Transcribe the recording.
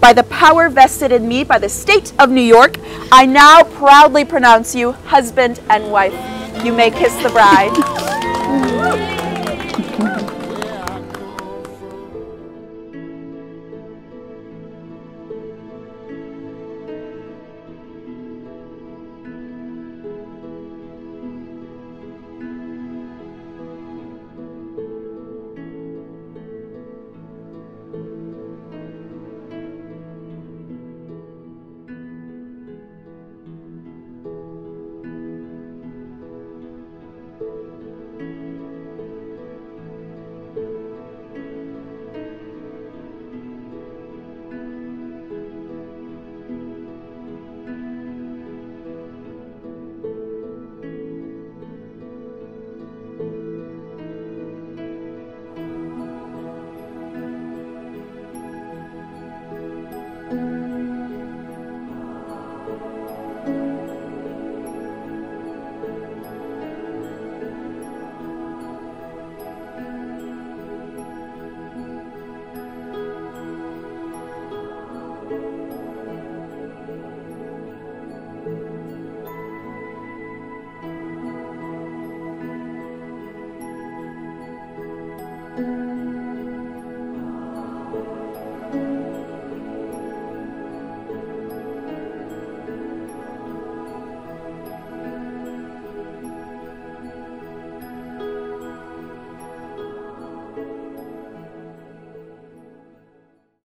by the power vested in me by the state of New York, I now proudly pronounce you husband and wife. You may kiss the bride.